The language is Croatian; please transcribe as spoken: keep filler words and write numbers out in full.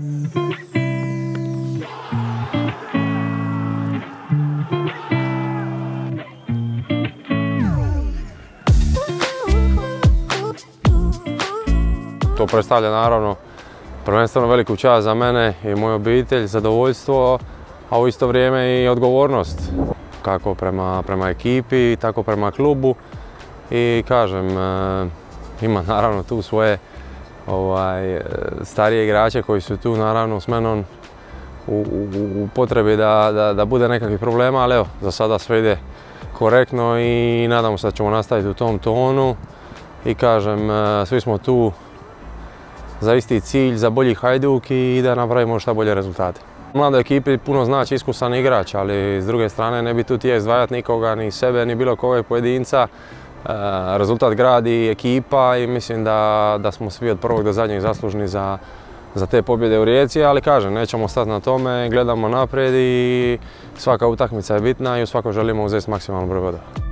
To predstavlja naravno prvenstveno veliku čast za mene i moju obitelj, zadovoljstvo, a u isto vrijeme i odgovornost. Kako prema, prema ekipi, tako prema klubu. I kažem, e, ima naravno tu svoje ovaj, starije igrače koji su tu naravno s menom u, u, u potrebi da, da, da bude nekakvih problema, ali evo, za sada sve ide korektno i nadamo se da ćemo nastaviti u tom tonu. I kažem, e, svi smo tu za isti cilj, za bolji Hajduk i da napravimo šta bolje rezultate. Mladoj ekipi puno znači iskusan igrač, ali s druge strane ne bi tu htio izdvajati nikoga, ni sebe, ni bilo kojeg pojedinca. E, rezultat gradi ekipa i mislim da, da smo svi od prvog do zadnjeg zaslužni za, za te pobjede u Rijeci, ali kažem, nećemo stati na tome, gledamo naprijed i svaka utakmica je bitna i u svakoj želimo uzeti maksimalno broj bodova.